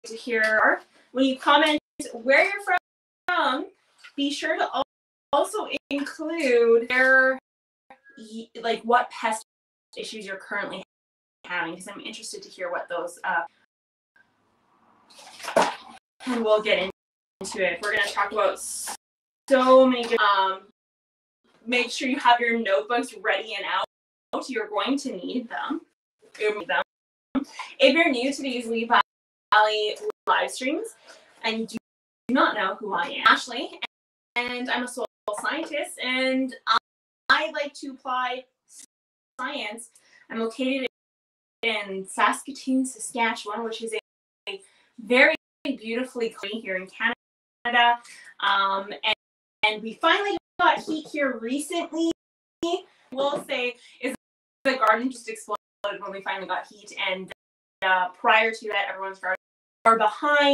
to hear. When you comment where you're from, be sure to also include what pest issues you're currently having, because I'm interested to hear what those and we'll get into it. We're going to talk about so many different, make sure you have your notebooks ready and out. You're going to need them. If you're new to these Lee Valley live streams and you do not know who I am, Ashley, and I'm a soil scientist, and I like to apply science. I'm located in Saskatoon, Saskatchewan, which is a very beautifully clean here in Canada. And we finally got heat here recently. We'll say is the garden just exploded when we finally got heat, and prior to that, everyone's gardens are behind.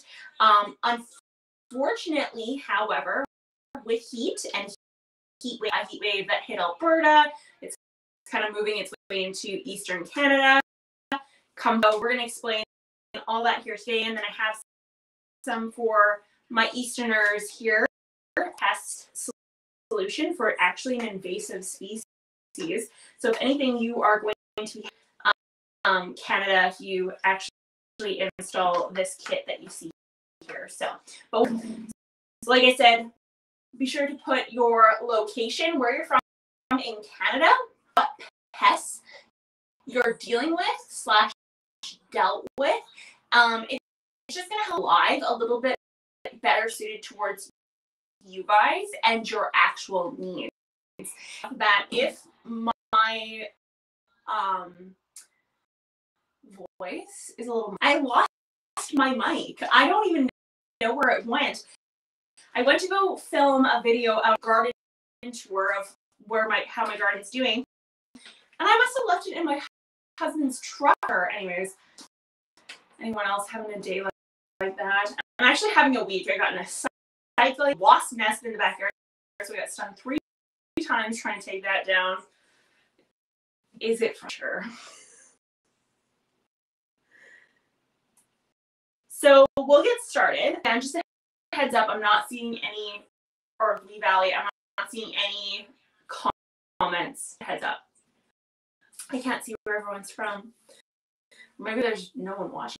Unfortunately, however, with heat and a heat wave that hit Alberta, it's kind of moving its way into eastern Canada. We're going to explain all that here today, and then I have some for my Easterners here. Pest solution for actually an invasive species. So if anything, you are going to be Canada, you actually install this kit that you see here. So like I said, be sure to put your location, where you're from in Canada, what pests you're dealing with / dealt with. It's just going to help live a little bit better suited towards you guys and your actual needs. That if my voice is a little, I lost my mic. I don't even know where it went. I went to go film a video of a garden tour of how my garden's doing, and I must have left it in my husband's truck. Anyways, anyone else having a day like that? I'm actually having a week. I got in a cycling wasp nest in the backyard, so we got stung 3 times trying to take that down. Is it for sure? So we'll get started. And just a heads up, I'm not seeing any, or Lee Valley, I'm not seeing any comments. Heads up. I can't see where everyone's from. Maybe there's no one watching.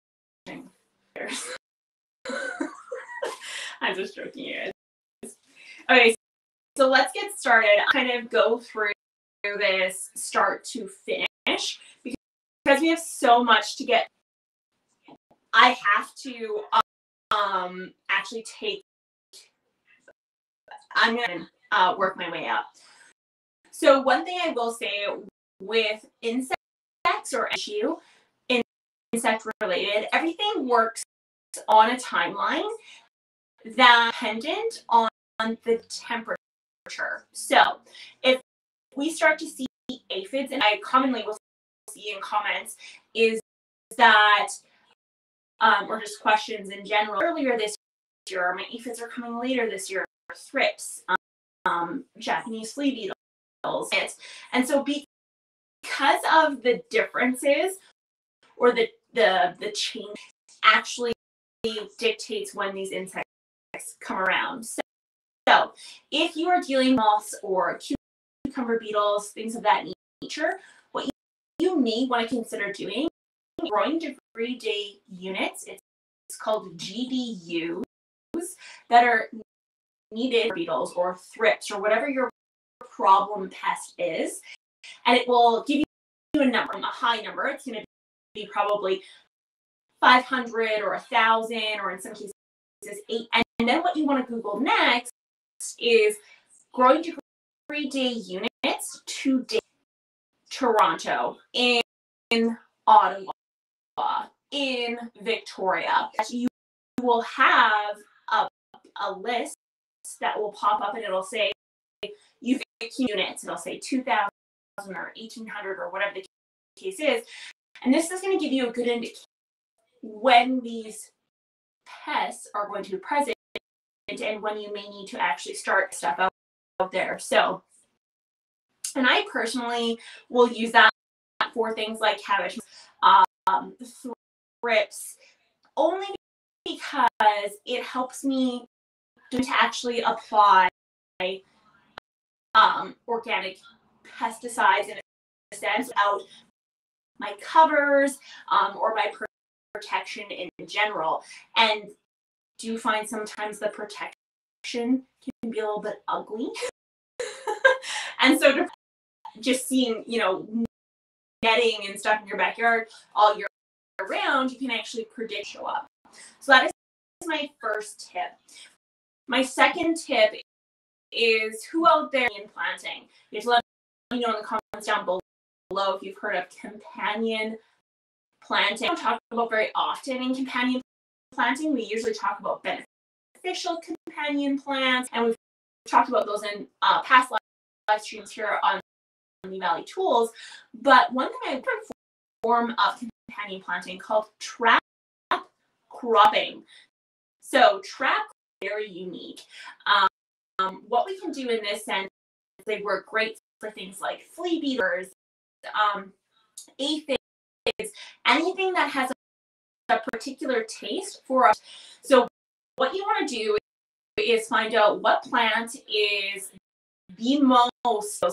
I'm just joking, you guys. Okay, so let's get started. I'll kind of go through this start to finish because we have so much to get. I have to actually I'm going to work my way up. So one thing I will say with insects or issue, insect related, everything works on a timeline that's dependent on the temperature. So if we start to see aphids, and I commonly will see in comments, is that or just questions in general. Earlier this year, my aphids are coming later this year. Thrips, Japanese flea beetles, and so because of the differences or the change actually dictates when these insects come around. So if you are dealing with moths or cucumber beetles, things of that nature, what you may want to consider doing, growing degree day units, it's called GDUs, that are needed for beetles or thrips or whatever your problem pest is, and it will give you a number, a high number. It's going to be probably 500 or 1,000, or in some cases 8. And then what you want to Google next is growing degree day units to Toronto, in Ottawa, in Victoria. You will have a list that will pop up, and it'll say you've units. It'll say 2,000 or 1,800 or whatever the case is. And this is going to give you a good indication when these pests are going to be present and when you may need to actually start stuff out there. So, and I personally will use that for things like cabbage, thrips, only because it helps me to actually apply organic pesticides in a sense without my covers or my protection in general. And do you find sometimes the protection can be a little bit ugly? And so just seeing, netting and stuff in your backyard all year round, you can actually predict show up. So that is my first tip. My second tip is who out there in planting. You have to let me know in the comments down below if you've heard of companion planting. We don't talk about very often in companion planting. We usually talk about beneficial companion plants, and we've talked about those in past live streams here on the Valley Tools. But one thing I different form of companion planting called trap cropping. So trap is very unique. What we can do in this sense, they work great for things like flea beaters, aphids, anything that has a particular taste for us. So what you want to do is find out what plant is the most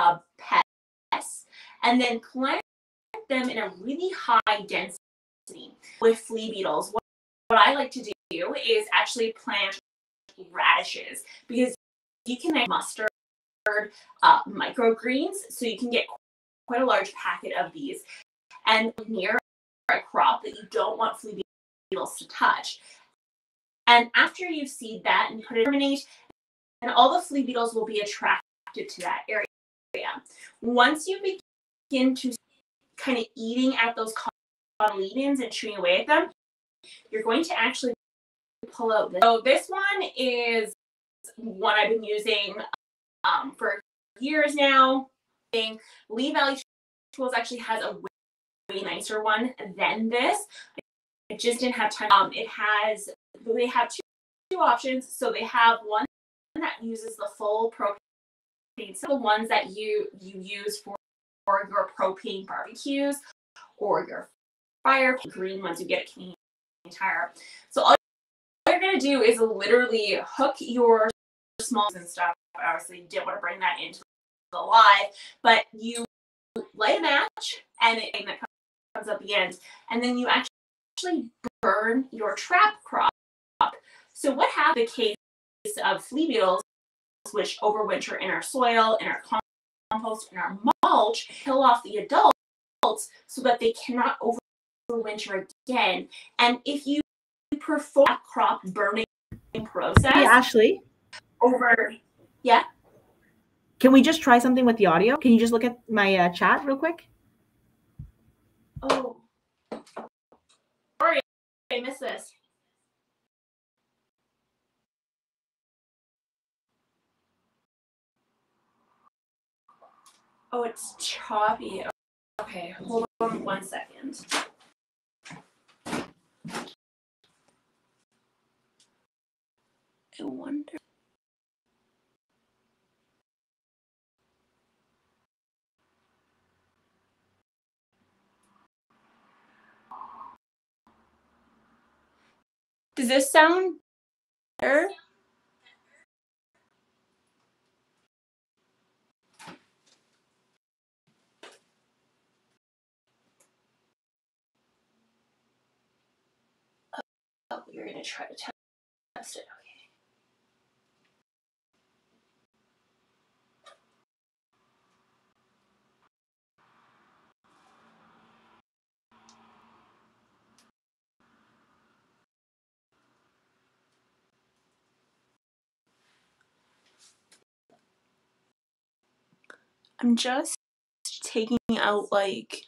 pests, and then plant them in a really high density with flea beetles. What I like to do is actually plant radishes, because you can make mustard microgreens, so you can get quite a large packet of these, and near a crop that you don't want flea beetles to touch. And after you seed that and put it in germinate, and all the flea beetles will be attracted to that area. Once you begin to kind of eating at those cotyledons and chewing away at them, you're going to actually pull out this. So this one is one I've been using for years now. Lee Valley Tools actually has a way nicer one than this. I just didn't have time. They have two options. So they have one that uses the full propane. So the ones that you use for your propane barbecues or your fire green ones you get at Canadian Tire. So all you're gonna do is literally hook your smalls and stuff. Obviously, you didn't want to bring that into the live, but you light a match and it that comes up the end, and then you actually burn your trap crop. So what happens in the case of flea beetles, which overwinter in our soil, in our compost, in our mulch, kill off the adults so that they cannot overwinter again. And if you perform a crop burning process, hey Ashley, yeah. Can we just try something with the audio? Can you just look at my chat real quick? Oh, sorry, I missed this. Oh, it's choppy. Okay, hold on 1 second. I wonder. Does this sound better? Oh, you're gonna try to test it. Okay. I'm just taking out like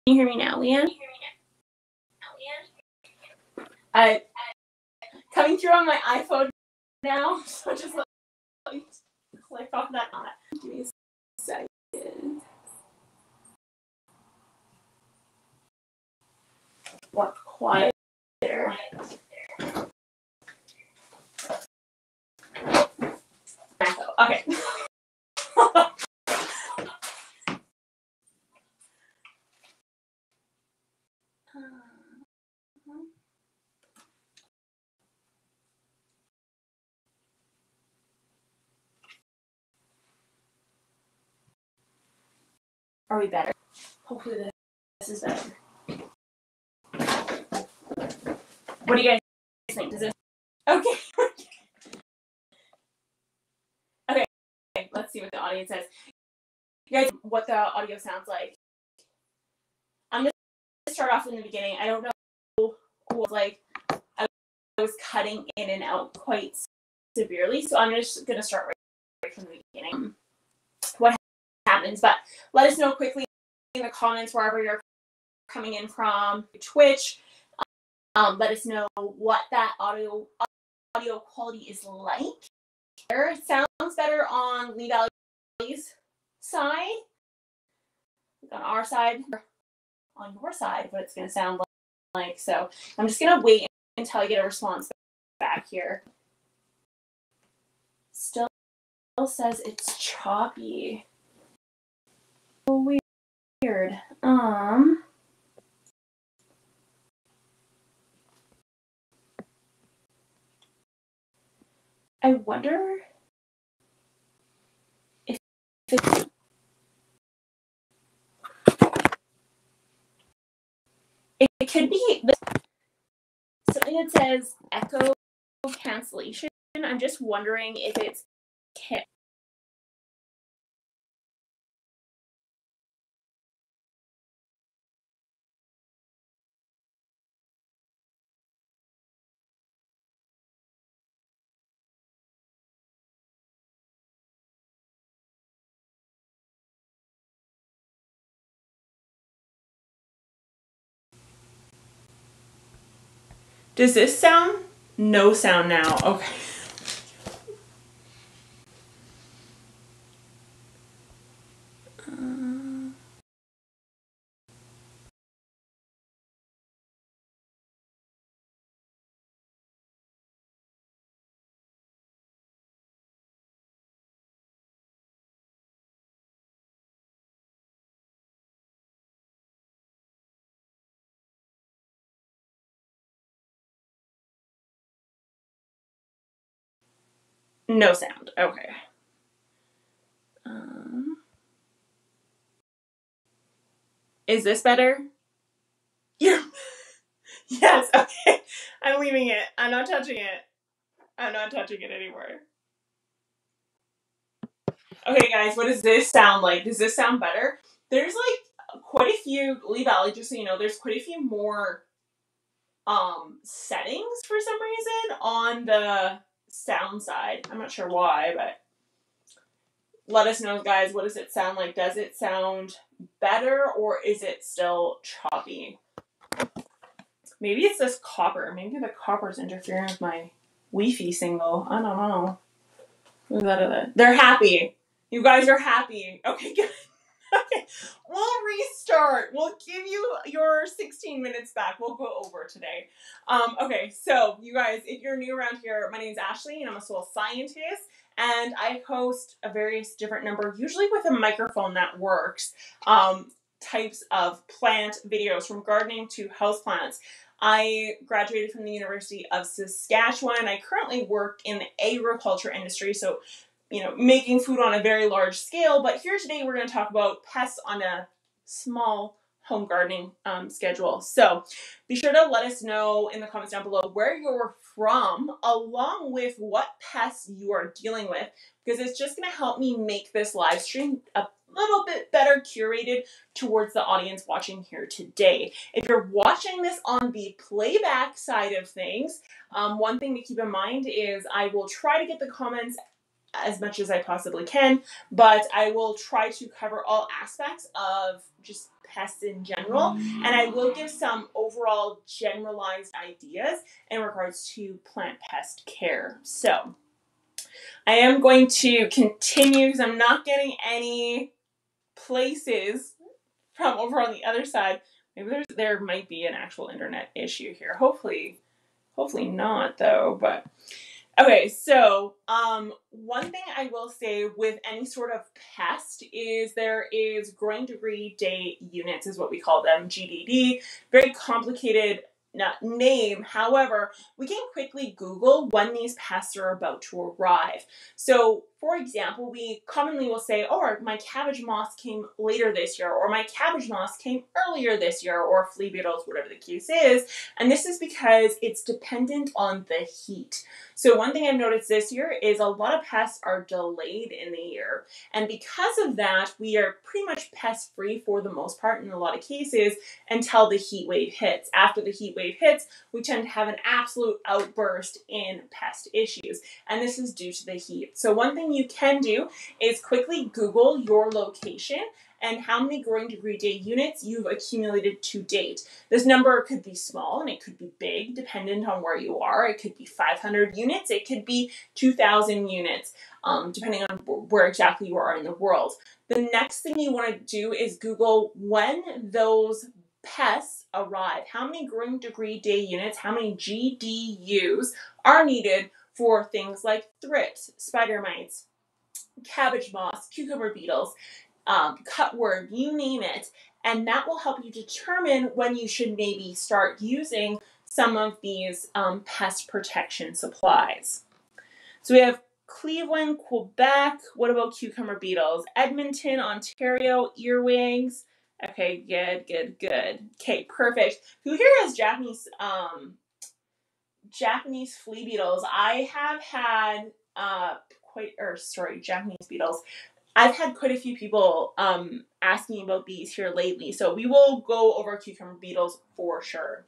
you hear me now, Leanne? Coming through on my iPhone now, so just let me click off that. Give me a second. What quieter? Okay. Are we better? Hopefully this is better. What do you guys think? Does this? Okay. Okay. Let's see what the audience says. You guys, what the audio sounds like. I'm gonna start off in the beginning. I don't know, like I was cutting in and out quite severely, so I'm just gonna start right from the beginning. What happens? But let us know quickly in the comments wherever you're coming in from, Twitch. Let us know what that audio quality is like. It sounds better on Lee Valley's side, on our side, on your side, what it's going to sound like. So I'm just going to wait until I get a response back here. Still says it's choppy. So weird. I wonder if it's it could be something that says echo cancellation. I'm just wondering if it's Does this sound? No sound now. Okay. No sound. Okay. Is this better? Yeah. Yes. Okay. I'm leaving it. I'm not touching it. I'm not touching it anymore. Okay, guys. What does this sound like? Does this sound better? There's like quite a few, Lee Valley, just so you know, there's quite a few more settings for some reason on the sound side. I'm not sure why, but let us know, guys. What does it sound like? Does it sound better or is it still choppy? Maybe it's this copper. Maybe the copper's interfering with my Wi-Fi signal. I don't know. They're happy. You guys are happy. Okay, good. Okay, we'll restart. We'll give you your 16 minutes back. We'll go over today. Okay, so you guys, if you're new around here, my name is Ashley and I'm a soil scientist and I host a various different number, usually with a microphone that works, types of plant videos from gardening to houseplants. I graduated from the University of Saskatchewan. I currently work in the agriculture industry, so making food on a very large scale. But here today, we're going to talk about pests on a small home gardening schedule. So be sure to let us know in the comments down below where you're from, along with what pests you are dealing with, because it's just going to help me make this live stream a little bit better curated towards the audience watching here today. If you're watching this on the playback side of things, one thing to keep in mind is I will try to get the comments as much as I possibly can, but I will try to cover all aspects of just pests in general, and I will give some overall generalized ideas in regards to plant pest care. So I am going to continue because I'm not getting any places from over on the other side. Maybe there might be an actual internet issue here. Hopefully not though, but okay, so one thing I will say with any sort of pest is there is growing degree day units is what we call them, GDD. Very complicated name. However, we can quickly Google when these pests are about to arrive. So, for example, we commonly will say, oh, my cabbage moth came later this year, or my cabbage moth came earlier this year, or flea beetles, whatever the case is. And this is because it's dependent on the heat. So one thing I've noticed this year is a lot of pests are delayed in the year. And because of that, we are pretty much pest free for the most part in a lot of cases until the heat wave hits. After the heat wave hits, we tend to have an absolute outburst in pest issues. And this is due to the heat. So one thing you can do is quickly Google your location and how many growing degree day units you've accumulated to date. This number could be small and it could be big, dependent on where you are. It could be 500 units, it could be 2,000 units, depending on where exactly you are in the world. The next thing you want to do is Google when those pests arrive. How many growing degree day units, how many GDUs are needed for things like thrips, spider mites, cabbage moths, cucumber beetles, cutworm, you name it. And that will help you determine when you should maybe start using some of these pest protection supplies. So we have Cleveland, Quebec. What about cucumber beetles? Edmonton, Ontario, earwigs. Okay, good. Okay, perfect. Who here has Japanese flea beetles? I have had Japanese beetles. I've had quite a few people asking about these here lately, so we will go over cucumber beetles for sure.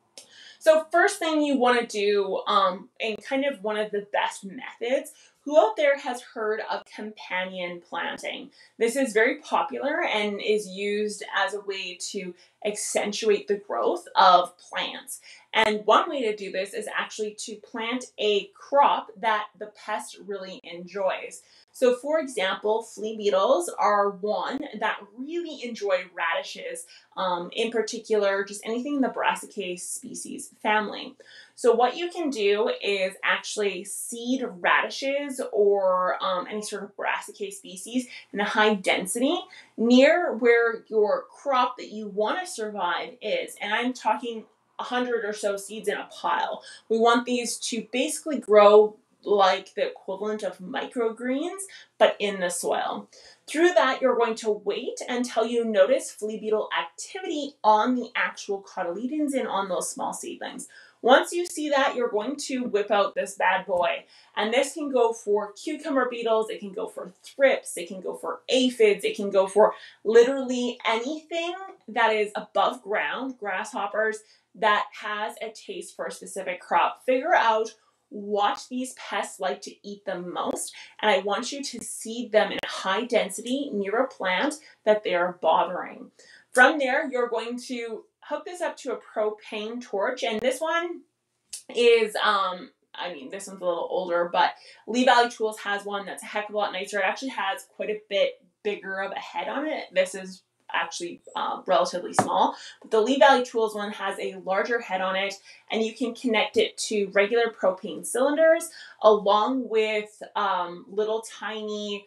So first thing you want to do, and kind of one of the best methods, who out there has heard of companion planting? This is very popular and is used as a way to accentuate the growth of plants. And one way to do this is actually to plant a crop that the pest really enjoys. So for example, flea beetles are one that really enjoy radishes, in particular, just anything in the Brassicaceae species family. So what you can do is actually seed radishes or any sort of Brassicaceae species in a high density near where your crop that you want to survive is. And I'm talking 100 or so seeds in a pile. We want these to basically grow like the equivalent of microgreens, but in the soil. Through that, you're going to wait until you notice flea beetle activity on the actual cotyledons and on those small seedlings. Once you see that, you're going to whip out this bad boy. And this can go for cucumber beetles, it can go for thrips, it can go for aphids, it can go for literally anything that is above ground, grasshoppers, that has a taste for a specific crop. Figure out what these pests like to eat the most, and I want you to seed them in high density near a plant that they are bothering. From there, you're going to hook this up to a propane torch, and this one is, this one's a little older, but Lee Valley Tools has one that's a heck of a lot nicer. It actually has quite a bit bigger of a head on it. This is actually relatively small, but the Lee Valley Tools one has a larger head on it, and you can connect it to regular propane cylinders along with little tiny,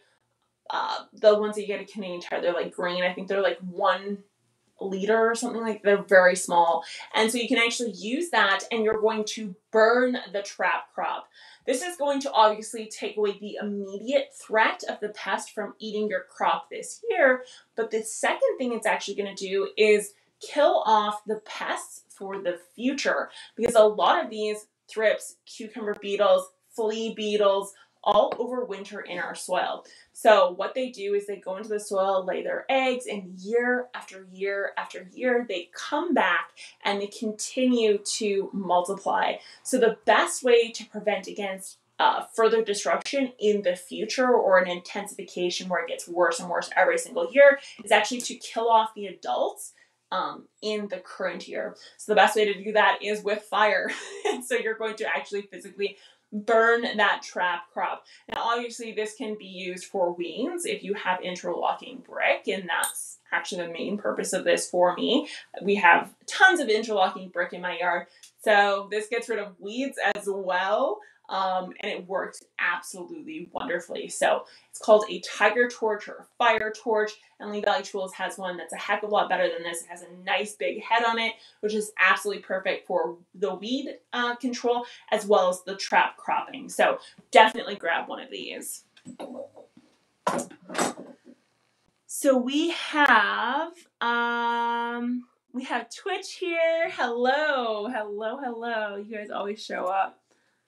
the ones that you get at Canadian Tire, they're like green. I think they're like 1 liter or something, like they're very small. And so you can actually use that, and you're going to burn the trap crop. This is going to obviously take away the immediate threat of the pest from eating your crop this year. But the second thing it's actually going to do is kill off the pests for the future, because a lot of these thrips, cucumber beetles, flea beetles, all overwinter in our soil. So what they do is they go into the soil, lay their eggs, and year after year after year, they come back and they continue to multiply. So the best way to prevent against further disruption in the future or an intensification where it gets worse and worse every single year is actually to kill off the adults in the current year. So the best way to do that is with fire. And so you're going to actually physically burn that trap crop. Now, obviously, this can be used for weeds if you have interlocking brick, and that's actually the main purpose of this for me. We have tons of interlocking brick in my yard, so this gets rid of weeds as well. And it works absolutely wonderfully. So it's called a tiger torch or a fire torch, and Lee Valley Tools has one that's a heck of a lot better than this. It has a nice big head on it, which is absolutely perfect for the weed control as well as the trap cropping. So definitely grab one of these. So we have Twitch here. Hello. You guys always show up.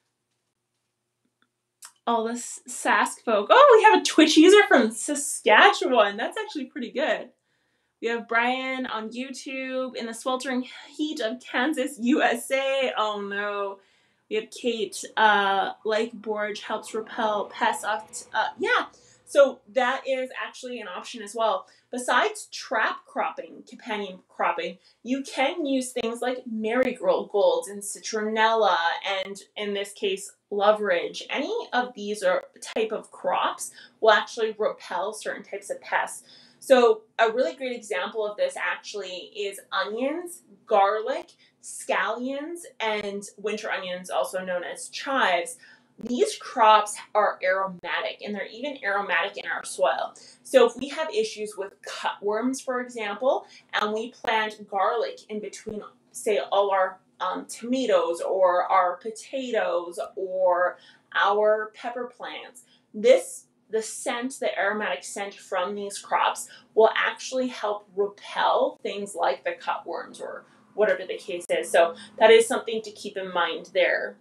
All the Sask folk. Oh, we have a Twitch user from Saskatchewan. That's actually pretty good. We have Brian on YouTube in the sweltering heat of Kansas, USA. Oh no. We have Kate. Lake Borge helps repel pests off. Yeah. So that is actually an option as well. Besides trap cropping, companion cropping, you can use things like marigolds and citronella, and in this case, Labrecque. Any of these are type of crops will actually repel certain types of pests. So a really great example of this actually is onions, garlic, scallions, and winter onions, also known as chives. These crops are aromatic, and they're even aromatic in our soil. So if we have issues with cutworms, for example, and we plant garlic in between, say, all our tomatoes or our potatoes or our pepper plants, the scent, the aromatic scent from these crops will actually help repel things like the cutworms or whatever the case is. So that is something to keep in mind there.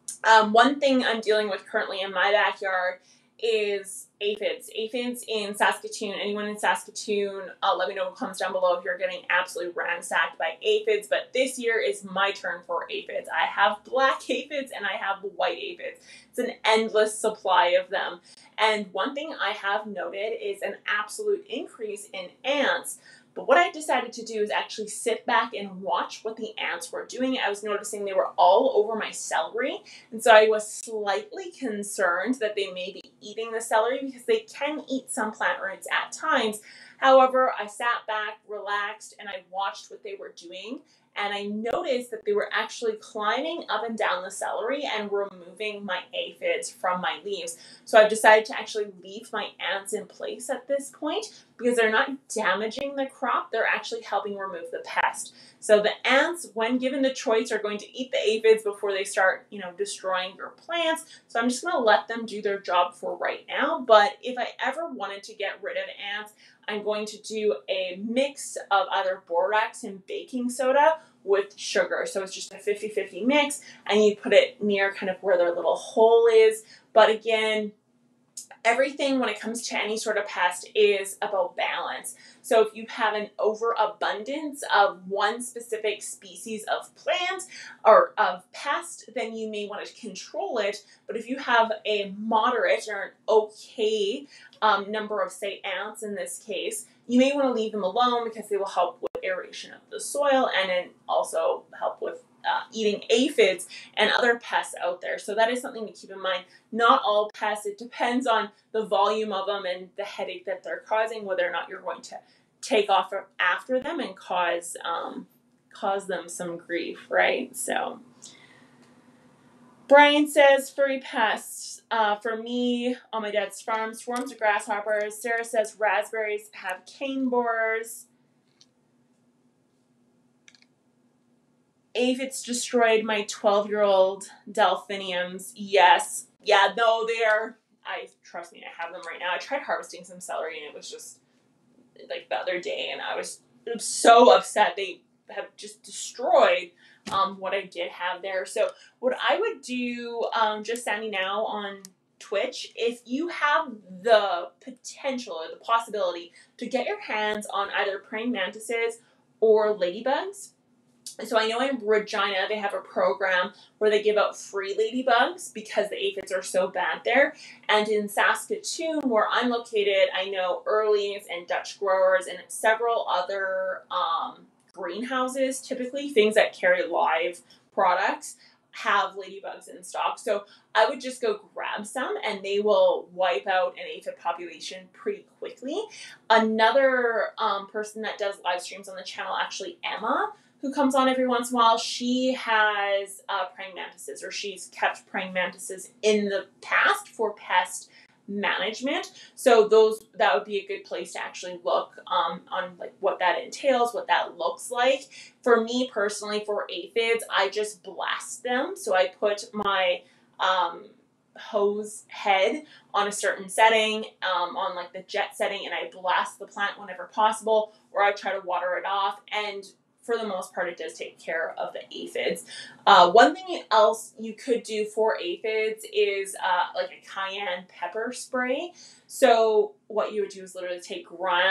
One thing I'm dealing with currently in my backyard is aphids. Aphids in Saskatoon. Anyone in Saskatoon, let me know in the comments down below if you're getting absolutely ransacked by aphids. But this year is my turn for aphids. I have black aphids and I have white aphids. It's an endless supply of them. And one thing I have noted is an absolute increase in ants. But what I decided to do is actually sit back and watch what the ants were doing. I was noticing they were all over my celery. And so I was slightly concerned that they may be eating the celery because they can eat some plant roots at times. However, I sat back, relaxed, and I watched what they were doing. And I noticed that they were actually climbing up and down the celery and removing my aphids from my leaves. So I've decided to actually leave my ants in place at this point because they're not damaging the crop, they're actually helping remove the pest. So the ants, when given the choice, are going to eat the aphids before they start, destroying your plants. So I'm just going to let them do their job for right now. But if I ever wanted to get rid of ants, I'm going to do a mix of either borax and baking soda with sugar. So it's just a 50-50 mix, and you put it near kind of where their little hole is. But again, everything when it comes to any sort of pest is about balance. So if you have an overabundance of one specific species of plant or of pest, then you may want to control it. But if you have a moderate or an okay number of, say, ants in this case, you may want to leave them alone because they will help with aeration of the soil and then also help with eating aphids and other pests out there. So that is something to keep in mind. Not all pests, it depends on the volume of them and the headache that they're causing, whether or not you're going to take off after them and cause them some grief, right? So Brian says, furry pests. For me, on my dad's farm, swarms of grasshoppers. Sarah says raspberries have cane borers. Aphids destroyed my 12-year-old delphiniums. Yes. Yeah, no, trust me, I have them right now. I tried harvesting some celery and it was just like the other day and I was so upset. They have just destroyed what I did have there. So what I would do, just Sandy now on Twitch, if you have the potential or the possibility to get your hands on either praying mantises or ladybugs, So I know in Regina, they have a program where they give out free ladybugs because the aphids are so bad there. And in Saskatoon, where I'm located, I know Early's and Dutch Growers and several other greenhouses, typically things that carry live products, have ladybugs in stock. So I would just go grab some and they will wipe out an aphid population pretty quickly. Another person that does live streams on the channel, actually Emma, who comes on every once in a while, she has praying mantises, or she's kept praying mantises in the past for pest management. So that would be a good place to actually look on like what that entails, what that looks like. For me personally, for aphids, I just blast them. So I put my hose head on a certain setting, on like the jet setting, and I blast the plant whenever possible, or I try to water it off, and for the most part, it does take care of the aphids. One thing else you could do for aphids is like a cayenne pepper spray. So what you would do is literally take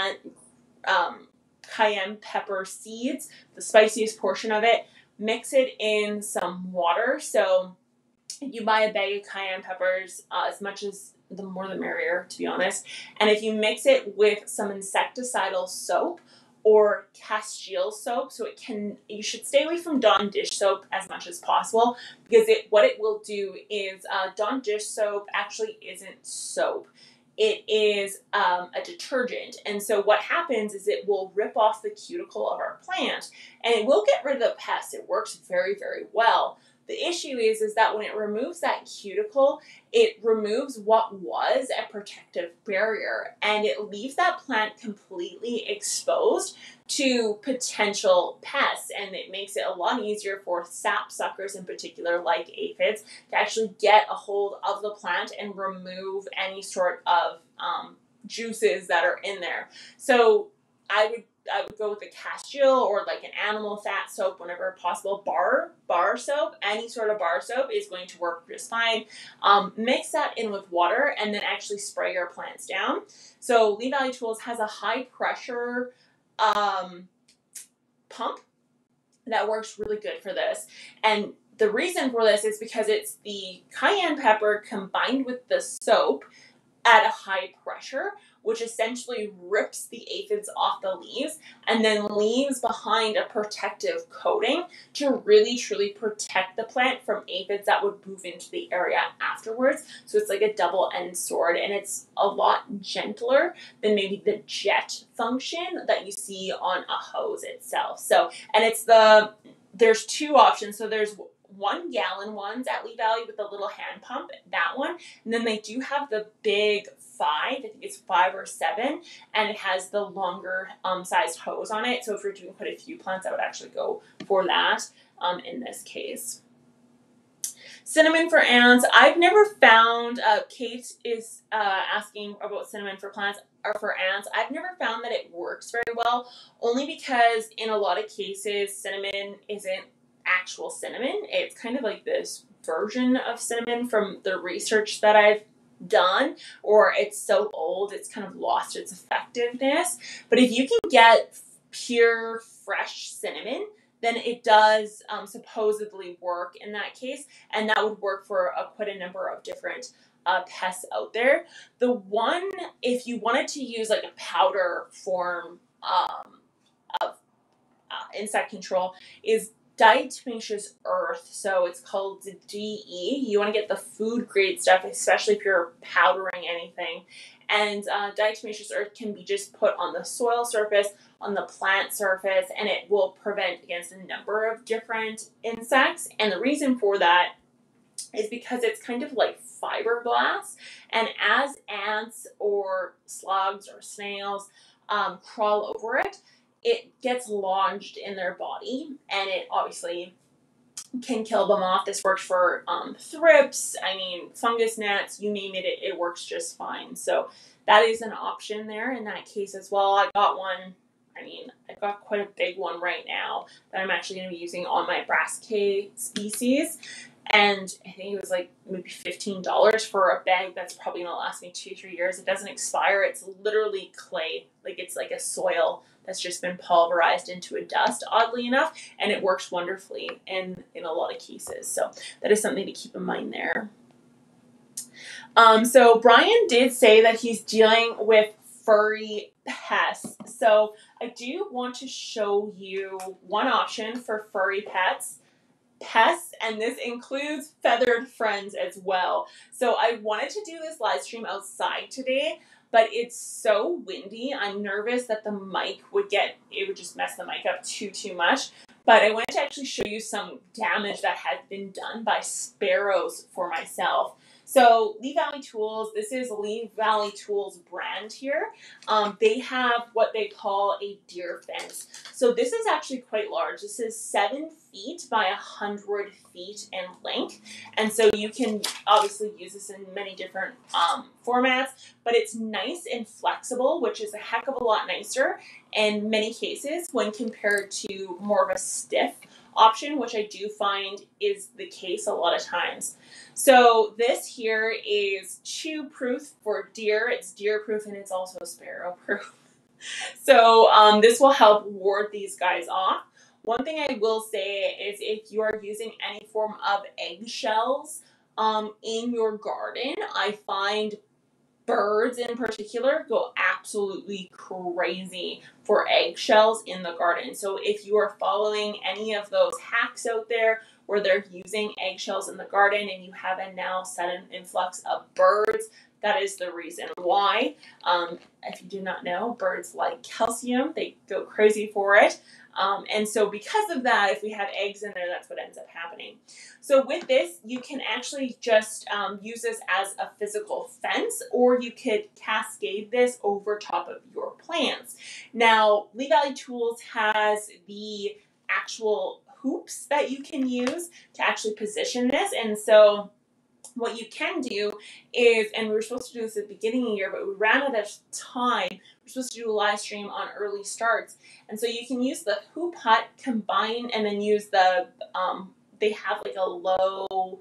cayenne pepper seeds, the spiciest portion of it, mix it in some water. So you buy a bag of cayenne peppers, as much as the more the merrier, to be honest. And if you mix it with some insecticidal soap, or Castile soap, so you should stay away from Dawn dish soap as much as possible, because what it will do is Dawn dish soap actually isn't soap. It is a detergent, and so what happens is it will rip off the cuticle of our plant, and it will get rid of the pests. It works very, very well. The issue is that when it removes that cuticle, it removes what was a protective barrier, and it leaves that plant completely exposed to potential pests, and it makes it a lot easier for sap suckers in particular, like aphids, to actually get a hold of the plant and remove any sort of juices that are in there. So I would go with a Castile or like an animal fat soap whenever possible. Bar soap, any sort of bar soap is going to work just fine. Mix that in with water and then actually spray your plants down. So Lee Valley Tools has a high pressure pump that works really good for this. And the reason for this is because it's the cayenne pepper combined with the soap at a high pressure, which essentially rips the aphids off the leaves and then leaves behind a protective coating to really truly protect the plant from aphids that would move into the area afterwards. So it's like a double-edged sword, and it's a lot gentler than maybe the jet function that you see on a hose itself. So, and there's two options. So there's 1 gallon ones at Lee Valley with the little hand pump, that one. And then they do have the big 5, I think it's 5 or 7, and it has the longer sized hose on it. So if you're doing quite a few plants, I would actually go for that in this case. Cinnamon for ants. I've never found, Kate is asking about cinnamon for plants or for ants. I've never found that it works very well, only because in a lot of cases, cinnamon isn't actual cinnamon. It's kind of like this version of cinnamon from the research that I've done, or it's so old it's kind of lost its effectiveness. But if you can get pure fresh cinnamon, then it does supposedly work in that case, and that would work for quite a number of different pests out there. The one, if you wanted to use like a powder form of insect control, is diatomaceous earth. So it's called DE. You want to get the food grade stuff, especially if you're powdering anything. And diatomaceous earth can be just put on the soil surface, on the plant surface, and it will prevent against a number of different insects. And the reason for that is because it's kind of like fiberglass, and as ants or slugs or snails crawl over it, it gets lodged in their body, and it obviously can kill them off. This works for thrips, fungus gnats, you name it, it works just fine. So that is an option there in that case as well. I got one, I mean, I've got quite a big one right now that I'm actually going to be using on my Labrecque species. And I think it was like maybe $15 for a bag that's probably going to last me 2-3 years. It doesn't expire. It's literally clay. Like it's like a soil that's just been pulverized into a dust, oddly enough. And it works wonderfully in a lot of cases. So that is something to keep in mind there. So Brian did say that he's dealing with furry pests. So I do want to show you one option for furry pests, and this includes feathered friends as well. So I wanted to do this live stream outside today, but it's so windy. I'm nervous that the mic would just mess the mic up too much. But I wanted to actually show you some damage that has been done by sparrows for myself. So Lee Valley Tools, this is Lee Valley Tools brand here. They have what they call a deer fence. So this is actually quite large. This is 7 feet by 100 feet in length. And so you can obviously use this in many different formats, but it's nice and flexible, which is a heck of a lot nicer in many cases when compared to more of a stiff option, which I do find is the case a lot of times. So this here is chew proof for deer. It's deer proof and it's also sparrow proof. So this will help ward these guys off. One thing I will say is if you are using any form of eggshells in your garden, I find birds in particular go absolutely crazy for eggshells in the garden. So if you are following any of those hacks out there where they're using eggshells in the garden and you have a now sudden influx of birds, that is the reason why. If you do not know, birds like calcium. They go crazy for it. And so because of that, if we have eggs in there, that's what ends up happening. So with this, you can actually just use this as a physical fence, or you could cascade this over top of your plants. Now, Lee Valley Tools has the actual hoops that you can use to actually position this. And so what you can do is, and we were supposed to do this at the beginning of the year, but we ran out of time. We're supposed to do a live stream on early starts. And so you can use the hoop hut, combine, and then use the, they have like a low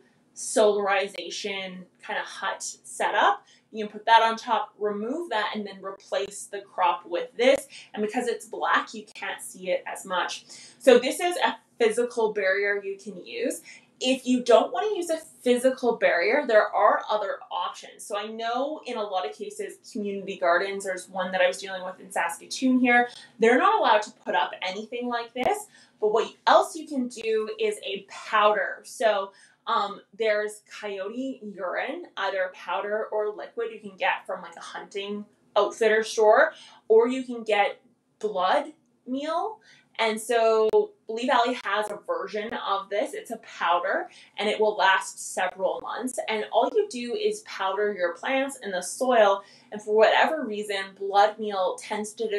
solarization kind of hut setup. You can put that on top, remove that, and then replace the crop with this. And because it's black, you can't see it as much. So this is a physical barrier you can use. If you don't want to use a physical barrier, there are other options. So I know in a lot of cases, community gardens, there's one that I was dealing with in Saskatoon here, they're not allowed to put up anything like this. But what else you can do is a powder. So there's coyote urine, either powder or liquid you can get from like a hunting outfitter store, or you can get blood meal. And so Lee Valley has a version of this. It's a powder and it will last several months. And all you do is powder your plants in the soil. And for whatever reason, blood meal tends to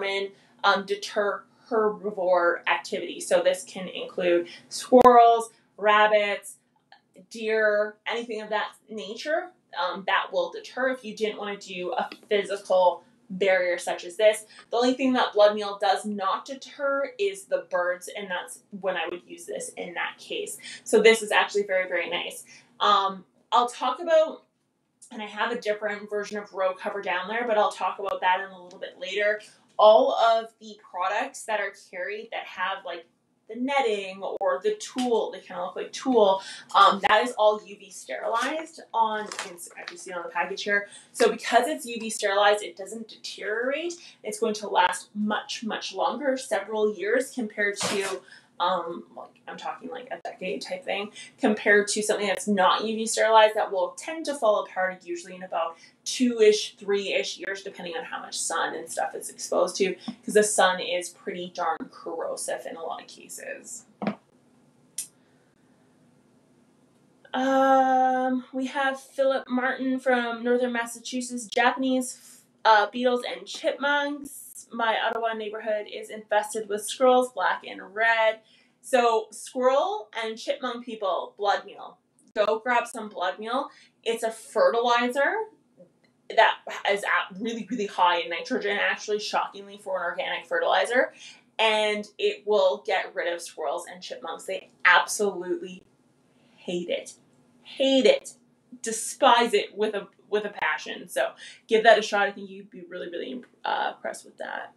deter herbivore activity. So this can include squirrels, rabbits, deer, anything of that nature. That will deter if you didn't want to do a physical barrier such as this. The only thing that blood meal does not deter is the birds, and that's when I would use this in that case. So this is actually very, very nice. I'll talk about, and I have a different version of row cover down there, but I'll talk about that in a little bit later. All of the products that are carried that have like the netting or the tool, they kind of look like tool, that is all UV sterilized on, you can actually see it on the package here. So because it's UV sterilized, it doesn't deteriorate. It's going to last much, much longer, several years compared to, like I'm talking like a decade type thing, compared to something that's not UV sterilized that will tend to fall apart usually in about 2-ish, 3-ish years, depending on how much sun and stuff it's exposed to, because the sun is pretty darn corrosive in a lot of cases. We have Philip Martin from Northern Massachusetts, Japanese beetles and chipmunks. My Ottawa neighborhood is infested with squirrels, black and red. So squirrel and chipmunk people, blood meal. Go grab some blood meal. It's a fertilizer. that is at really, really high in nitrogen, actually, shockingly, for an organic fertilizer. And it will get rid of squirrels and chipmunks. They absolutely hate it. Hate it. Despise it with a passion. So give that a shot. I think you'd be really, really impressed with that.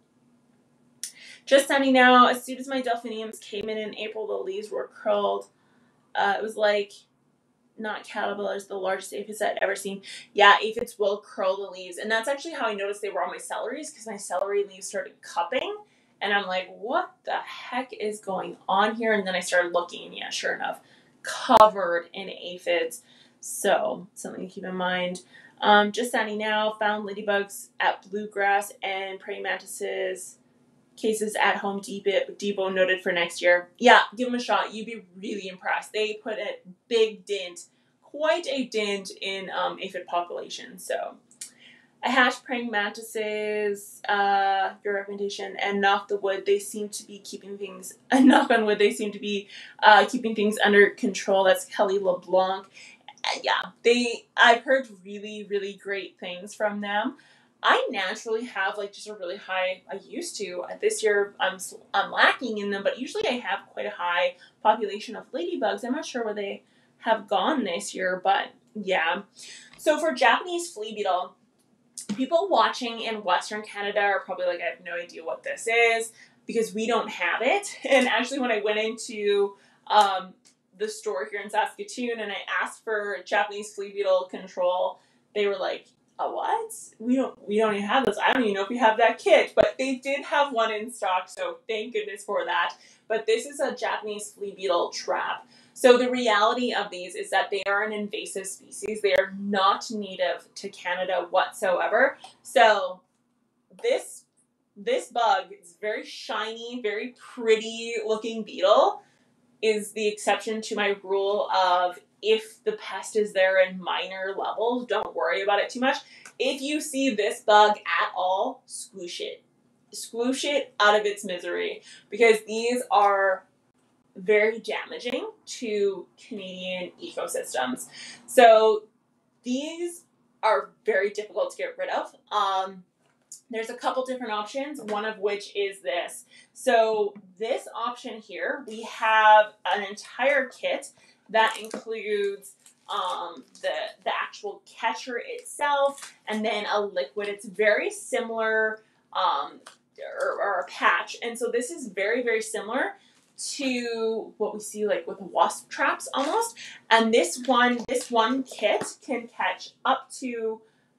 Just sunny now. As soon as my delphiniums came in April, the leaves were curled. It was like, not caterpillars, the largest aphids I'd ever seen. Yeah, aphids will curl the leaves. And that's actually how I noticed they were on my celeries, because my celery leaves started cupping. And I'm like, what the heck is going on here? And then I started looking, and yeah, sure enough, covered in aphids. So something to keep in mind. Just sunny now. Found ladybugs at bluegrass and praying mantises. Cases at Home Depot noted for next year. Yeah, give them a shot. You'd be really impressed. They put a big dent, quite a dent in aphid population. So I hatched praying mantises, your recommendation, and knock the wood. They seem to be keeping things, knock on wood, they seem to be keeping things under control. That's Kelly LeBlanc. Yeah, I've heard really, really great things from them. I naturally have like just a really high, I used to, this year I'm lacking in them, but usually I have quite a high population of ladybugs. I'm not sure where they have gone this year, but yeah. So for Japanese flea beetle, people watching in Western Canada are probably like, I have no idea what this is, because we don't have it. And actually when I went into the store here in Saskatoon and I asked for Japanese flea beetle control, they were like, a what? We don't even have this. I don't even know if we have that kit, but they did have one in stock, so thank goodness for that. But this is a Japanese flea beetle trap. So the reality of these is that they are an invasive species. They are not native to Canada whatsoever. So this bug is very shiny, very pretty looking beetle, is the exception to my rule of if the pest is there in minor levels, don't worry about it too much. If you see this bug at all, squoosh it. Squoosh it out of its misery, because these are very damaging to Canadian ecosystems. So these are very difficult to get rid of. There's a couple different options, one of which is this. So this option here, we have an entire kit that includes the actual catcher itself, and then a liquid. It's very similar, or a patch. And so this is very, very similar to what we see like with wasp traps almost. And this one kit can catch up to,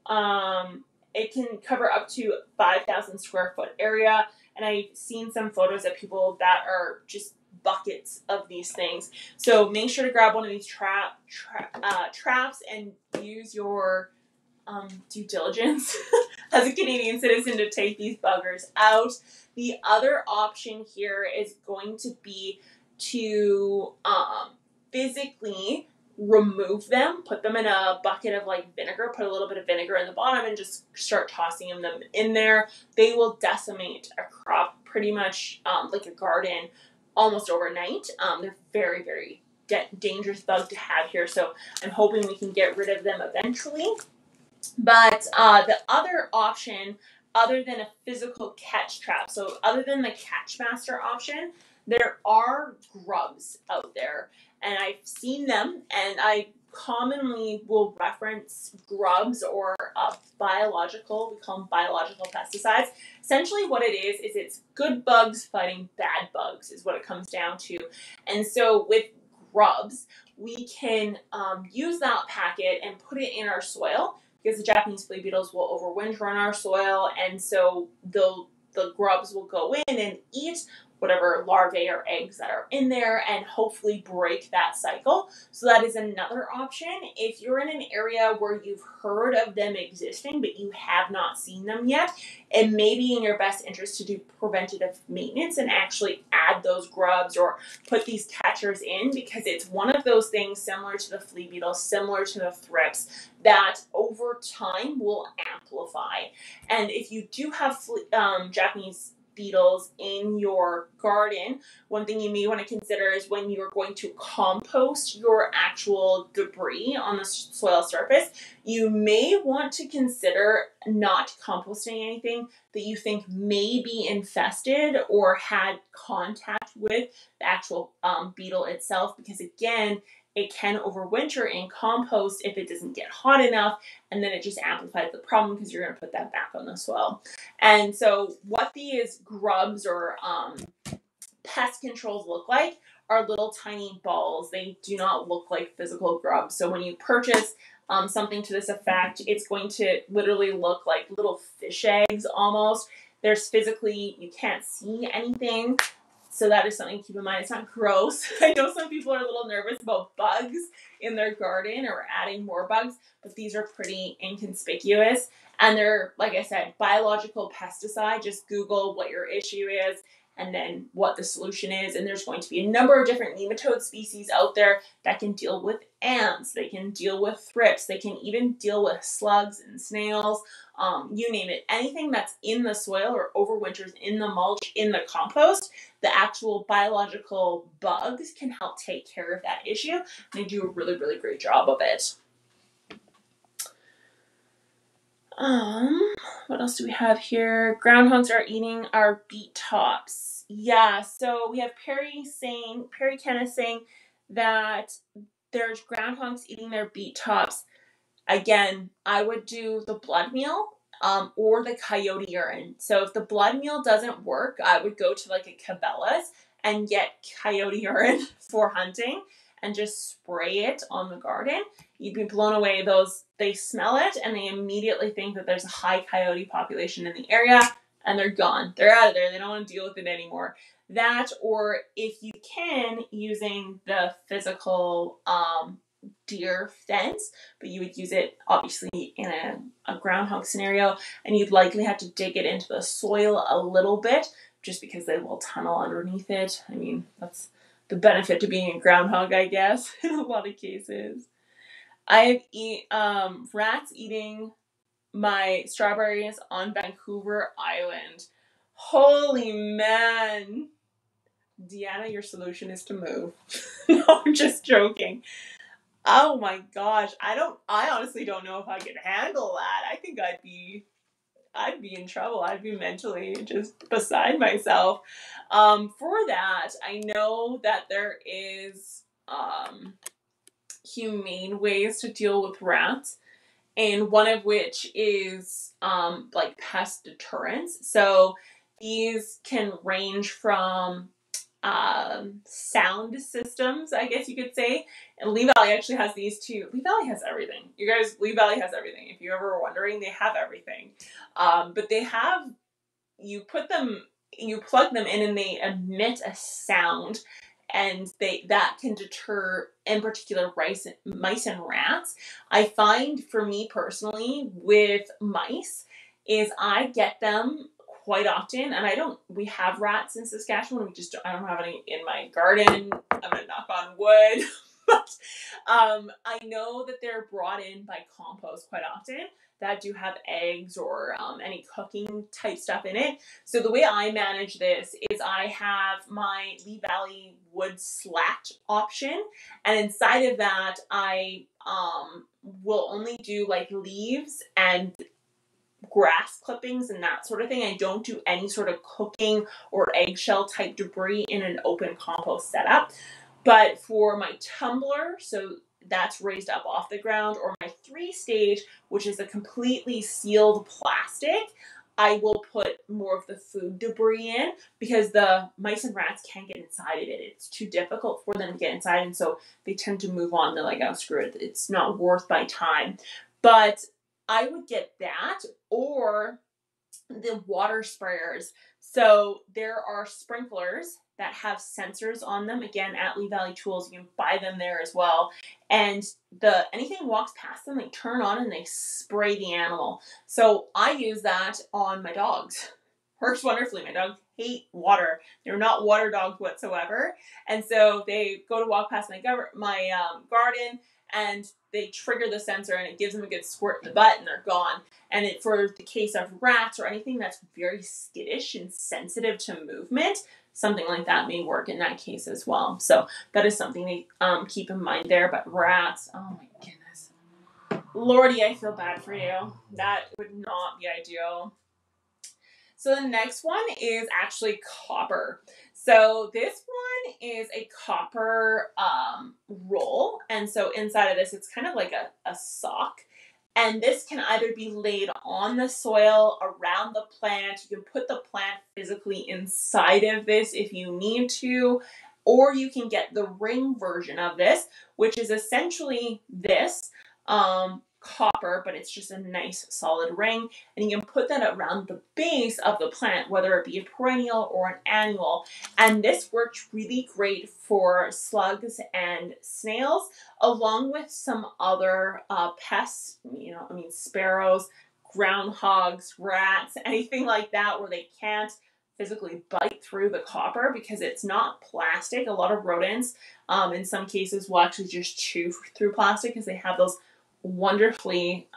it can cover up to 5,000 square foot area. And I've seen some photos of people that are just buckets of these things. So make sure to grab one of these traps and use your due diligence as a Canadian citizen to take these buggers out. The other option here is going to be to physically remove them, put them in a bucket of like vinegar, put a little bit of vinegar in the bottom and just start tossing them in there. They will decimate a crop pretty much like a garden almost overnight. They're very, very dangerous bug to have here, so I'm hoping we can get rid of them eventually. But the other option, other than a physical catch trap, so other than the Catchmaster option, there are grubs out there. And I've seen them, and I commonly will reference grubs or biological, we call them biological pesticides. Essentially what it is it's good bugs fighting bad bugs is what it comes down to. And so with grubs, we can use that packet and put it in our soil, because the Japanese flea beetles will overwinter on our soil, and so the grubs will go in and eat whatever larvae or eggs that are in there and hopefully break that cycle. So that is another option. If you're in an area where you've heard of them existing but you have not seen them yet, it may be in your best interest to do preventative maintenance and actually add those grubs or put these catchers in, because it's one of those things similar to the flea beetle, similar to the thrips, that over time will amplify. And if you do have Japanese beetles in your garden, one thing you may want to consider is when you're going to compost your actual debris on the soil surface, you may want to consider not composting anything that you think may be infested or had contact with the actual beetle itself, because again, it can overwinter in compost if it doesn't get hot enough, and then it just amplifies the problem because you're going to put that back on the soil. And so what these grubs or pest controls look like are little tiny balls. They do not look like physical grubs. So when you purchase something to this effect, it's going to literally look like little fish eggs almost. There's physically, you can't see anything. So that is something to keep in mind. It's not gross. I know some people are a little nervous about bugs in their garden or adding more bugs, but these are pretty inconspicuous. And they're, like I said, biological pesticide. Just Google what your issue is and then what the solution is. And there's going to be a number of different nematode species out there that can deal with ants. They can deal with thrips. They can even deal with slugs and snails. You name it. Anything that's in the soil or overwinters in the mulch, in the compost, the actual biological bugs can help take care of that issue. And they do a really, really great job of it. What else do we have here? Groundhogs are eating our beet tops. Yeah, so we have Perry Kenneth saying that there's groundhogs eating their beet tops. Again, I would do the blood meal or the coyote urine. So if the blood meal doesn't work, I would go to like a Cabela's and get coyote urine for hunting and just spray it on the garden. You'd be blown away. They smell it and they immediately think that there's a high coyote population in the area and they're gone. They're out of there. They don't want to deal with it anymore. That, or if you can, using the physical deer fence, but you would use it obviously in a groundhog scenario, and you'd likely have to dig it into the soil a little bit just because they will tunnel underneath it. I mean, that's the benefit to being a groundhog, I guess, in a lot of cases. I have rats eating my strawberries on Vancouver Island. Holy man. Deanna, your solution is to move. No, I'm just joking. Oh my gosh. I honestly don't know if I could handle that. I think I'd be in trouble. I'd be mentally just beside myself. For that, I know that there is humane ways to deal with rats, and one of which is like pest deterrents. So these can range from sound systems, I guess you could say. And Lee Valley actually has these too. Lee Valley has everything. You guys, Lee Valley has everything. If you ever were wondering, they have everything. But they have, you plug them in and they emit a sound, and that can deter, in particular, mice and rats. I find, for me personally, with mice, is I get them quite often, and we have rats in Saskatchewan. I don't have any in my garden. I'm gonna knock on wood. But I know that they're brought in by compost quite often that do have eggs or any cooking type stuff in it. So the way I manage this is I have my Lee Valley wood slat option, and inside of that I will only do like leaves and grass clippings and that sort of thing. I don't do any sort of cooking or eggshell type debris in an open compost setup. But for my tumbler, so that's raised up off the ground, or my 3-stage, which is a completely sealed plastic, I will put more of the food debris in because the mice and rats can't get inside of it. It's too difficult for them to get inside, and so they tend to move on. They're like, oh, screw it. It's not worth my time. But I would get that, or the water sprayers. So there are sprinklers that have sensors on them. Again, at Lee Valley Tools, you can buy them there as well. And anything walks past them, they turn on and they spray the animal. So I use that on my dogs. Works wonderfully. My dogs hate water. They're not water dogs whatsoever. And so they go to walk past my garden, and they trigger the sensor and it gives them a good squirt in the butt and they're gone. And for the case of rats or anything that's very skittish and sensitive to movement, something like that may work in that case as well. So that is something to keep in mind there. But rats, oh my goodness. Lordy, I feel bad for you. That would not be ideal. So the next one is actually copper. So this one is a copper roll. And so inside of this, it's kind of like a sock. And this can either be laid on the soil, around the plant. You can put the plant physically inside of this if you need to. Or you can get the ring version of this, which is essentially this. Copper, but it's just a nice solid ring, and you can put that around the base of the plant, whether it be a perennial or an annual. And this works really great for slugs and snails, along with some other pests, sparrows, groundhogs, rats, anything like that where they can't physically bite through the copper because it's not plastic. A lot of rodents, in some cases, will actually just chew through plastic because they have those wonderfully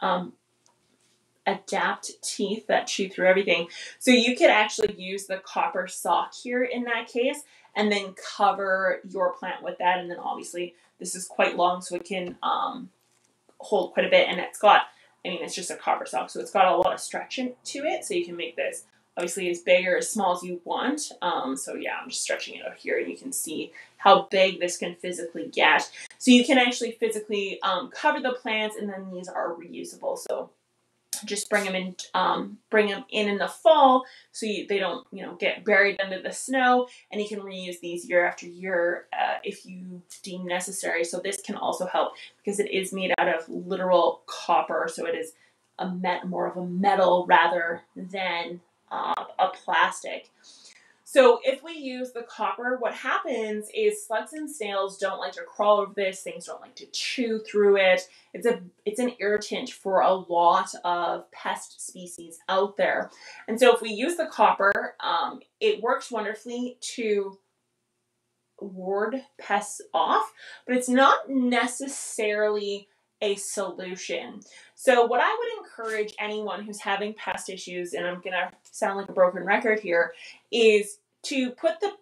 adapt teeth that chew through everything. So you could actually use the copper sock here in that case and then cover your plant with that. And then obviously this is quite long, so it can hold quite a bit. And it's just a copper sock, so it's got a lot of stretch to it. So you can make this obviously as big or as small as you want. So yeah, I'm just stretching it out here and you can see how big this can physically get. So you can actually physically cover the plants, and then these are reusable. So just bring them in the fall so they don't get buried under the snow, and you can reuse these year after year if you deem necessary. So this can also help because it is made out of literal copper, so it is more of a metal rather than a plastic. So if we use the copper, what happens is slugs and snails don't like to crawl over this. Things don't like to chew through it. It's an irritant for a lot of pest species out there. And so if we use the copper, it works wonderfully to ward pests off, but it's not necessarily a solution. So what I would encourage anyone who's having pest issues, and I'm gonna sound like a broken record here, is to put the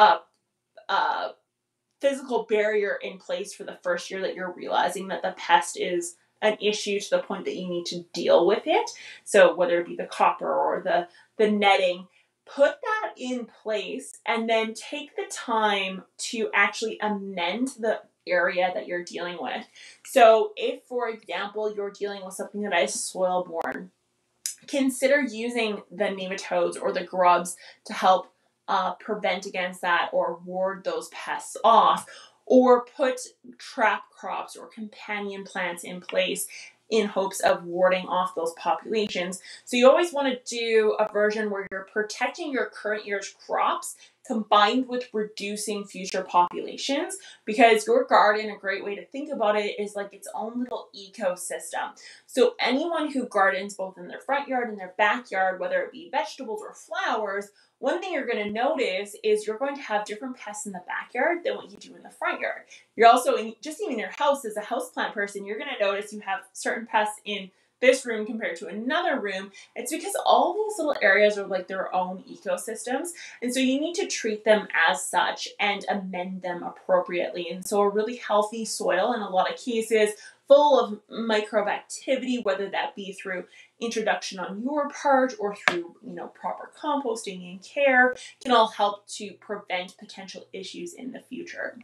physical barrier in place for the first year that you're realizing that the pest is an issue to the point that you need to deal with it. So whether it be the copper or the netting, put that in place and then take the time to actually amend the area that you're dealing with. So if, for example, you're dealing with something that is soil-borne, consider using the nematodes or the grubs to help prevent against that or ward those pests off, or put trap crops or companion plants in place in hopes of warding off those populations. So you always want to do a version where you're protecting your current year's crops combined with reducing future populations, because your garden, a great way to think about it, is like its own little ecosystem. So anyone who gardens both in their front yard and their backyard, whether it be vegetables or flowers, one thing you're going to notice is you're going to have different pests in the backyard than what you do in the front yard. You're also, just even your house, as a houseplant person, you're going to notice you have certain pests in this room compared to another room. It's because all these little areas are like their own ecosystems. And so you need to treat them as such and amend them appropriately. And so a really healthy soil, in a lot of cases, full of microbe activity, whether that be through introduction on your part or through proper composting and care, can all help to prevent potential issues in the future.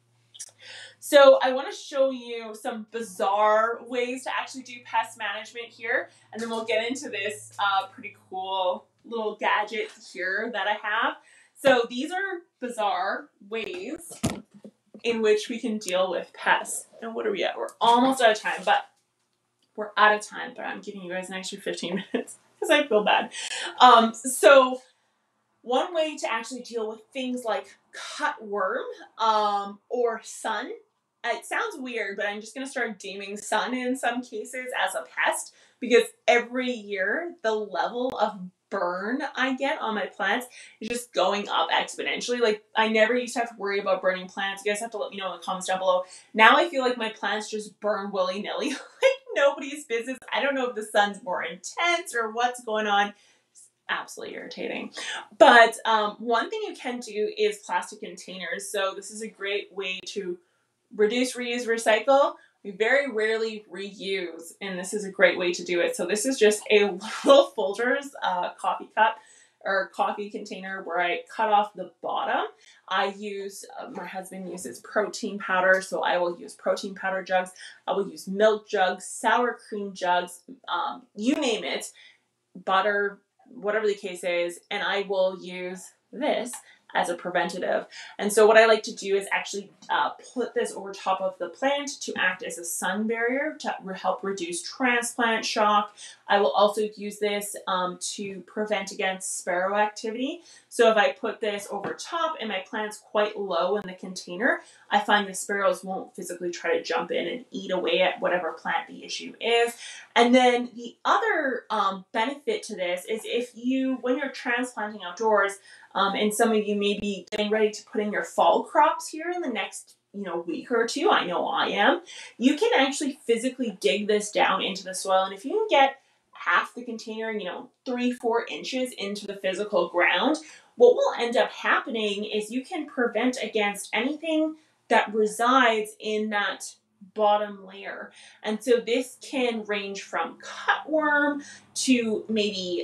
So I want to show you some bizarre ways to actually do pest management here, and then we'll get into this pretty cool little gadget here that I have. So these are bizarre ways in which we can deal with pests. And what are we at? We're almost out of time, but I'm giving you guys an extra 15 minutes because I feel bad. So one way to actually deal with things like cutworm or sun. It sounds weird, but I'm just going to start deeming sun in some cases as a pest, because every year the level of burn I get on my plants is just going up exponentially. Like, I never used to have to worry about burning plants. You guys have to let me know in the comments down below. Now I feel like my plants just burn willy-nilly, like nobody's business. I don't know if the sun's more intense or what's going on. It's absolutely irritating. But one thing you can do is plastic containers. So this is a great way to reduce, reuse, recycle. We very rarely reuse, and this is a great way to do it. So this is just a little Folgers coffee cup or coffee container where I cut off the bottom. I use, my husband uses protein powder, so I will use protein powder jugs. I will use milk jugs, sour cream jugs, you name it, butter, whatever the case is, and I will use this as a preventative. And so what I like to do is actually put this over top of the plant to act as a sun barrier to help reduce transplant shock. I will also use this to prevent against sparrow activity. So if I put this over top and my plant's quite low in the container, I find the sparrows won't physically try to jump in and eat away at whatever plant the issue is. And then the other benefit to this is if you, when you're transplanting outdoors, and some of you may be getting ready to put in your fall crops here in the next, week or two, I know I am, you can actually physically dig this down into the soil. And if you can get half the container, 3-4 inches into the physical ground, what will end up happening is you can prevent against anything that resides in that bottom layer. And so this can range from cutworm to maybe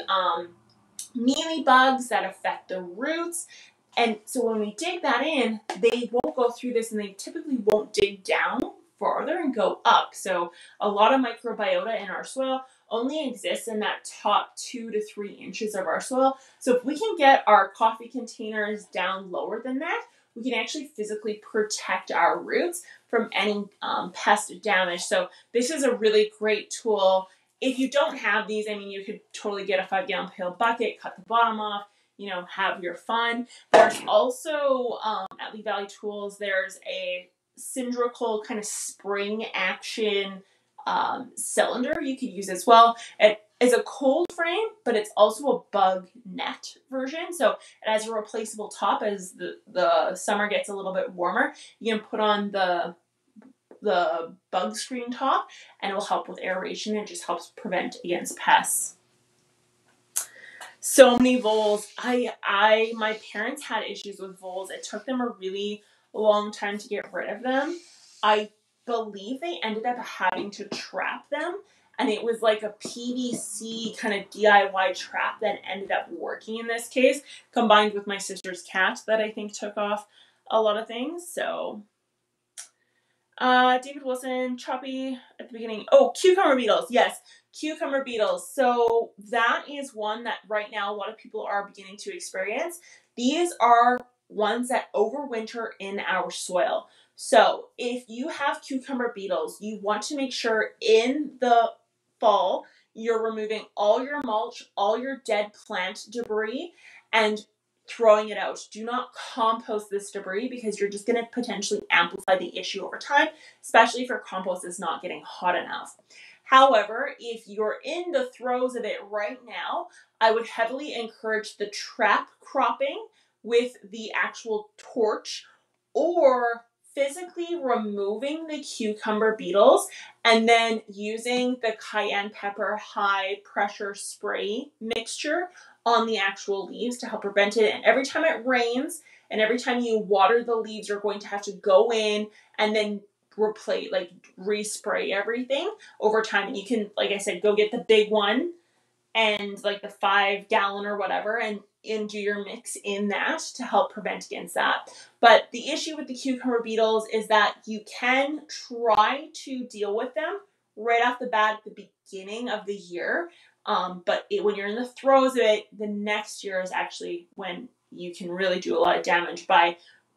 mealy bugs that affect the roots. And so when we dig that in, they won't go through this, and they typically won't dig down farther and go up. So a lot of microbiota in our soil only exists in that top 2 to 3 inches of our soil. So if we can get our coffee containers down lower than that, we can actually physically protect our roots from any pest damage. So this is a really great tool. If you don't have these, you could totally get a 5-gallon pail bucket, cut the bottom off, have your fun. There's also, at Lee Valley Tools, there's a cylindrical kind of spring action cylinder you could use as well. It is a cold frame, but it's also a bug net version. So it has a replaceable top as the summer gets a little bit warmer. You can put on the bug screen top, and it will help with aeration. It just helps prevent against pests. So many voles. My parents had issues with voles. It took them a really long time to get rid of them. I believe they ended up having to trap them, and it was like a PVC kind of DIY trap that ended up working in this case, combined with my sister's cat that I think took off a lot of things. So David Wilson, choppy at the beginning. Oh, cucumber beetles. Yes, cucumber beetles. So that is one that right now a lot of people are beginning to experience. These are ones that overwinter in our soil. So if you have cucumber beetles, you want to make sure in the fall you're removing all your mulch, all your dead plant debris, and throwing it out. Do not compost this debris because you're just going to potentially amplify the issue over time, especially if your compost is not getting hot enough. However, if you're in the throes of it right now, I would heavily encourage the trap cropping with the actual torch, or physically removing the cucumber beetles and then using the cayenne pepper high pressure spray mixture on the actual leaves to help prevent it. And every time it rains and every time you water the leaves, you're going to have to go in and then respray everything over time. And you can, like I said, go get the big one and like the 5-gallon or whatever, and do your mix in that to help prevent against that. But the issue with the cucumber beetles is that you can try to deal with them right off the bat at the beginning of the year. But when you're in the throes of it, the next year is actually when you can really do a lot of damage by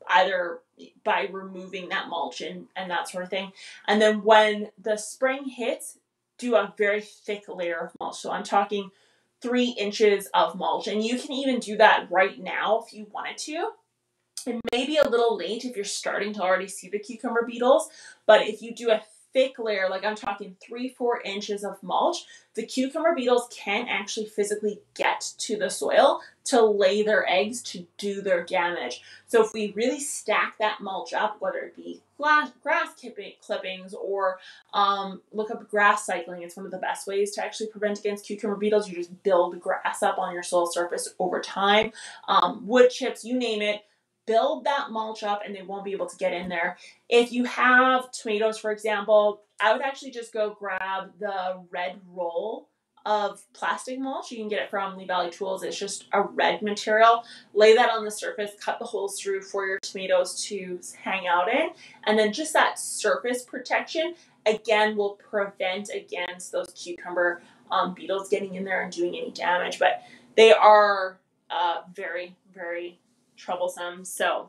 removing that mulch and that sort of thing. And then when the spring hits, do a very thick layer of mulch. So I'm talking 3 inches of mulch. And you can even do that right now if you wanted to. It may be a little late if you're starting to already see the cucumber beetles, but if you do a thick layer, like I'm talking 3-4 inches of mulch, the cucumber beetles can actually physically get to the soil to lay their eggs, to do their damage. So if we really stack that mulch up, whether it be grass clippings or look up grass cycling, it's one of the best ways to actually prevent against cucumber beetles. You just build grass up on your soil surface over time. Wood chips, you name it, build that mulch up and they won't be able to get in there. If you have tomatoes, for example, I would actually just go grab the red roll of plastic mulch. You can get it from Lee Valley Tools. It's just a red material. Lay that on the surface, cut the holes through for your tomatoes to hang out in. And then just that surface protection, again, will prevent against those cucumber beetles getting in there and doing any damage. But they are very, very troublesome. So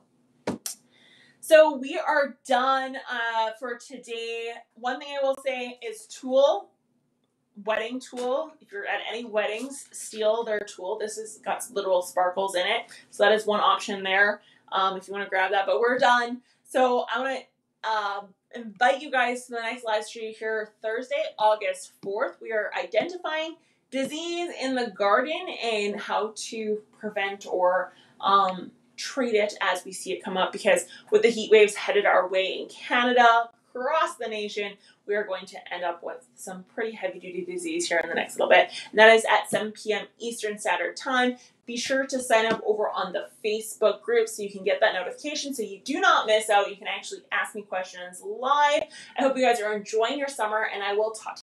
we are done for today. One thing I will say is wedding tool. If you're at any weddings, steal their tool. This has got literal sparkles in it. So that is one option there if you want to grab that. But we're done. So I want to invite you guys to the next live stream here Thursday, August 4th. We are identifying disease in the garden and how to prevent or treat it as we see it come up, because with the heat waves headed our way in Canada, across the nation, we are going to end up with some pretty heavy duty disease here in the next little bit. And that is at 7 p.m. Eastern Standard Time. Be sure to sign up over on the Facebook group so you can get that notification so you do not miss out. You can actually ask me questions live. I hope you guys are enjoying your summer, and I will talk to you